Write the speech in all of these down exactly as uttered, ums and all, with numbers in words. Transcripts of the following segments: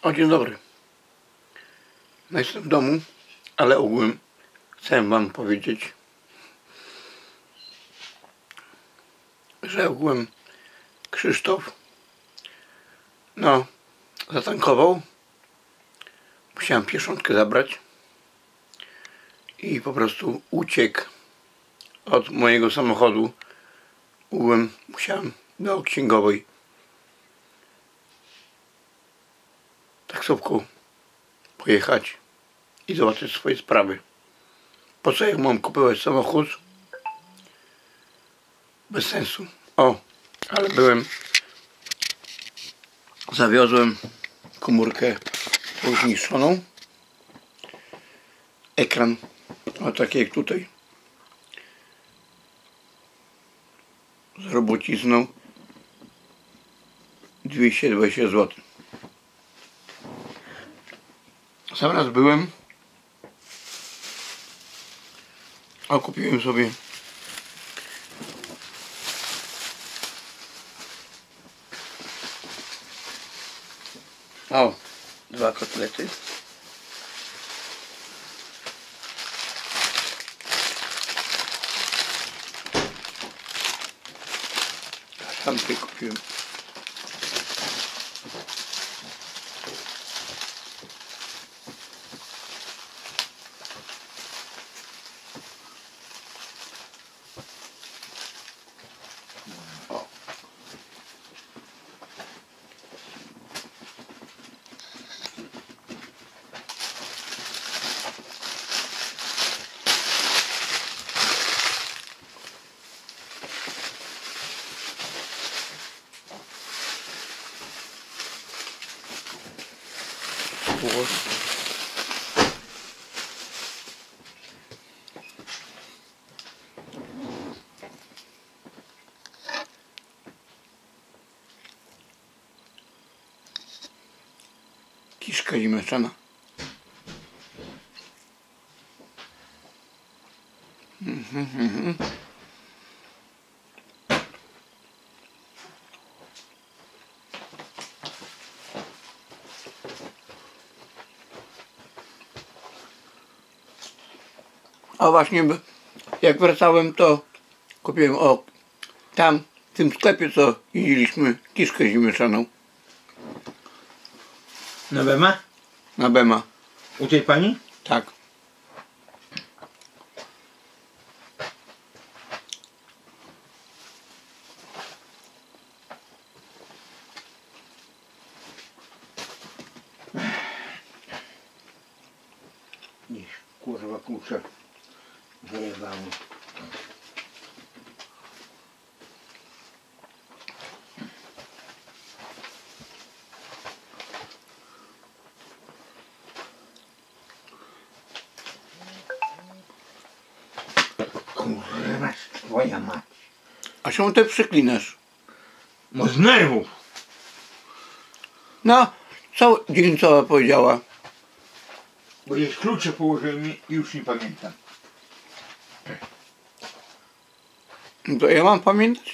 O, dzień dobry. No, jestem w domu, ale ogółem chcę wam powiedzieć, że ogółem Krzysztof no zatankował, musiałem pieczątkę zabrać i po prostu uciekł od mojego samochodu. Ogółem musiałem do księgowej taksówką pojechać i zobaczyć swoje sprawy. Po co jak mam kupować samochód? Bez sensu. O, ale byłem, zawiozłem komórkę zniszczoną, ekran o taki jak tutaj, z robocizną, dwieście dwadzieścia złotych. Sam raz byłem, a kupiłem sobie o, dwa kotlety, szamkę kupiłem. Kiszka ziemniaczana. Mhm, mhm. A właśnie, jak wracałem, to kupiłem o tam w tym sklepie, co jeździliśmy, kiszkę ziemniaczaną. Na Bema? Na Bema. U tej pani? Tak. Niech kurwa kurczę wyjebało. Kurwa, twoja mać. A czemu ty przyklinasz? No z nerwów. No, co Dzieńcowa powiedziała? Bo jest klucze położyłem i już nie pamiętam. No to ja mam pamiętać?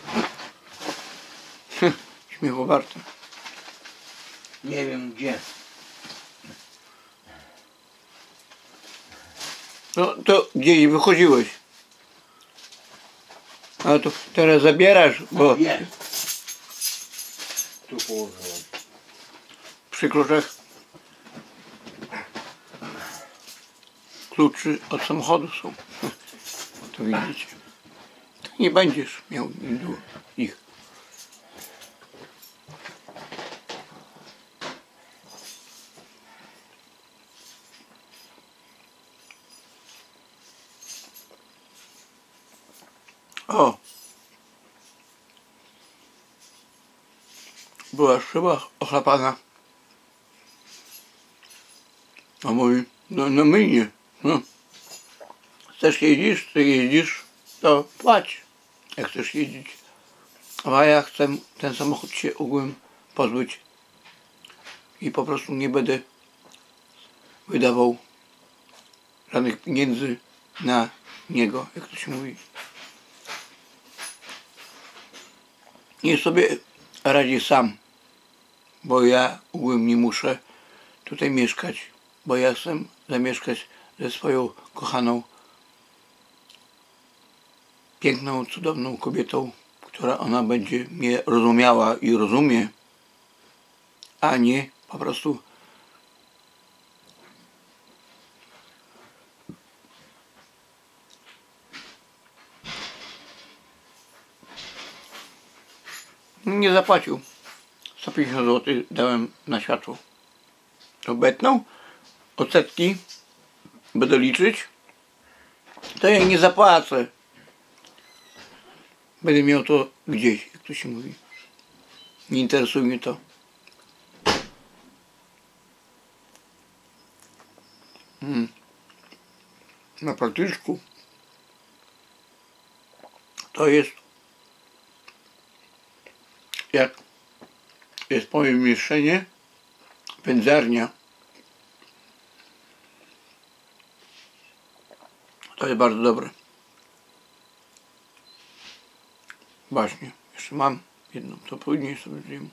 Śmiechu warte. Nie wiem gdzie. No to gdzieś wychodziłeś. A to teraz zabierasz, bo Jest. Tu położyłem. przy kluczach kluczy od samochodu są. To widzicie. To nie będziesz miał ich. O! Była szyba ochlapana. A mówi, no, no myjnie. No. Chcesz jeździsz, ty jeździsz, to płać, jak chcesz jeździć. A ja chcę ten samochód się ogółem pozbyć. I po prostu nie będę wydawał żadnych pieniędzy na niego, jak to się mówi. Niech sobie radzi sam. bo ja ogółem nie muszę tutaj mieszkać, bo ja chcę zamieszkać ze swoją kochaną, piękną, cudowną kobietą, która ona będzie mnie rozumiała i rozumie, a nie po prostu nie zapłacił. sto pięćdziesiąt złotych dałem na światło. Obetną odsetki będę liczyć, to ja nie zapłacę. Będę miał to gdzieś, jak to się mówi. Nie interesuje mnie to. Hmm. Na partyczku to jest, jak jest moje mieszczenie, pędzarnia. To jest bardzo dobre. Właśnie, jeszcze mam jedną, to później sobie zjem.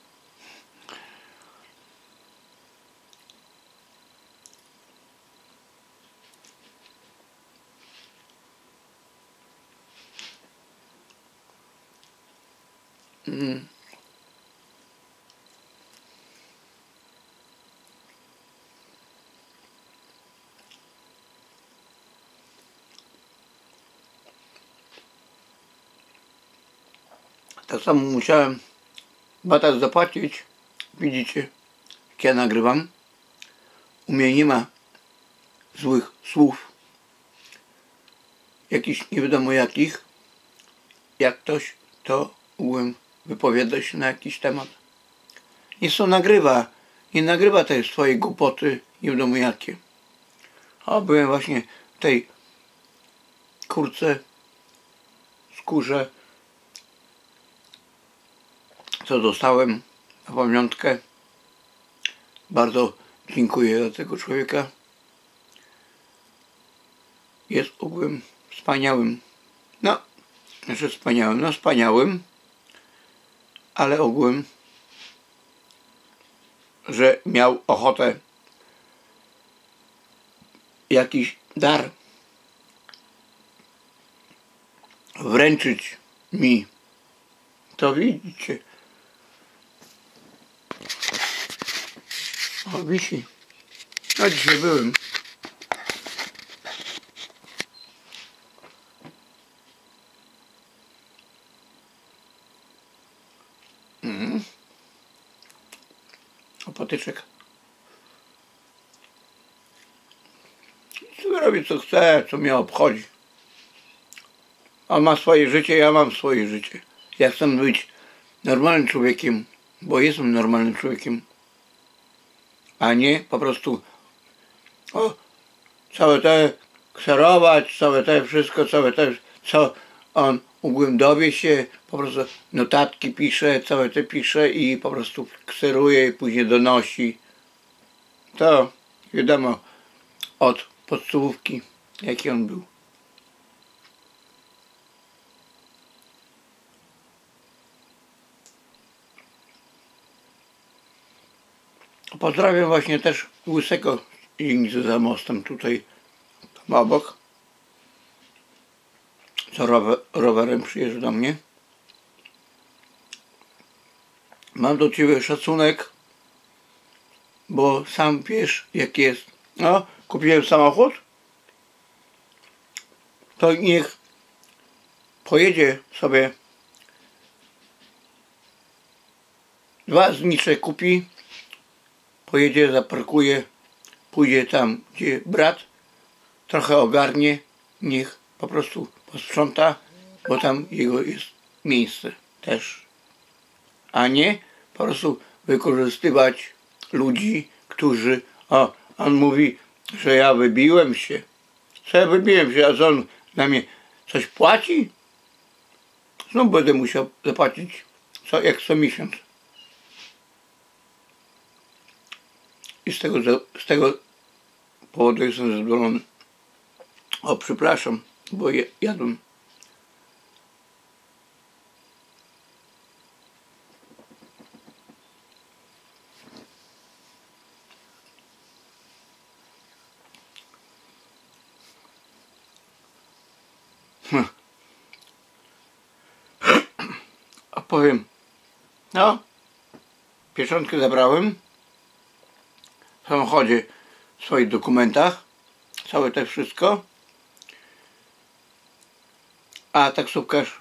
Mm. Tak samo musiałem batat zapłacić. Widzicie, jak ja nagrywam. U mnie nie ma złych słów. Jakichś nie wiadomo jakich. Jak ktoś to umiem wypowiada się na jakiś temat. Niech to nagrywa. Nie nagrywa tej swojej głupoty nie wiadomo jakie. O, byłem właśnie w tej kurce, skórze, co dostałem na pamiątkę. Bardzo dziękuję za tego człowieka. Jest ogółem wspaniałym. No, znaczy wspaniałym, no wspaniałym, ale ogółem, że miał ochotę jakiś dar wręczyć mi. To widzicie. O, wisi. A dzisiaj byłem. Mm. O, patyczek. Robi co chce, co mnie obchodzi. On ma swoje życie, ja mam swoje życie. Ja chcę być normalnym człowiekiem, bo jestem normalnym człowiekiem. A nie po prostu o, całe te kserować, całe te wszystko, całe te, co on ogółem dowie się, po prostu notatki pisze, całe te pisze i po prostu kseruje i później donosi. To wiadomo od podstawówki, jaki on był. Pozdrawiam właśnie też Łysego Zięgzy za mostem tutaj tam obok, co rower, rowerem przyjeżdża do mnie. Mam do ciebie szacunek, bo sam wiesz jak jest. No, kupiłem samochód, to niech pojedzie sobie, dwa znicze kupi, pojedzie, zaparkuje, pójdzie tam, gdzie brat, trochę ogarnie, niech po prostu posprząta, bo tam jego jest miejsce też. A nie po prostu wykorzystywać ludzi, którzy, o, on mówi, że ja wybiłem się. Co ja wybiłem się, a co on na mnie coś płaci? Znów będę musiał zapłacić co, jak co miesiąc. I z tego, z tego powodu jestem zadowolony. O, przepraszam, bo jadłem. powiem, no, pieczątkę zabrałem w samochodzie, w swoich dokumentach, całe to wszystko, a taksówkarz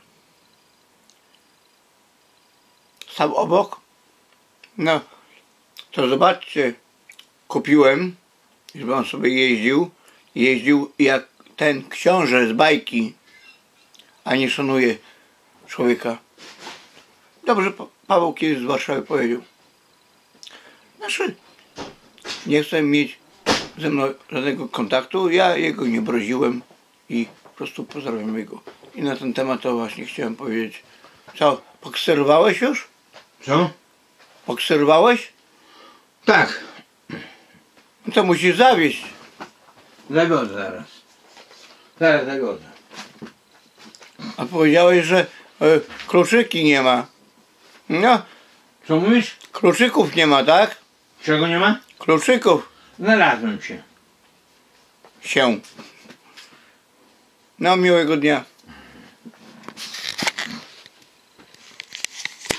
stał obok. No, to zobaczcie, kupiłem, żeby on sobie jeździł, jeździł jak ten książę z bajki, a nie szanuje człowieka. Dobrze Pa- Paweł kiedyś z Warszawy powiedział. Znaczy, nie chcę mieć ze mną żadnego kontaktu, ja jego nie broziłem i po prostu pozdrawiam jego. I na ten temat to właśnie chciałem powiedzieć. Co, pokserowałeś już? Co? Pokserowałeś? Tak. No to musisz zawieźć. Zagodę zaraz. Zaraz zagodę. A powiedziałeś, że e, kluczyki nie ma. No, Co mówisz? kluczyków nie ma, tak? Czego nie ma? Kluczyków Znalazłem się. się. No, miłego dnia.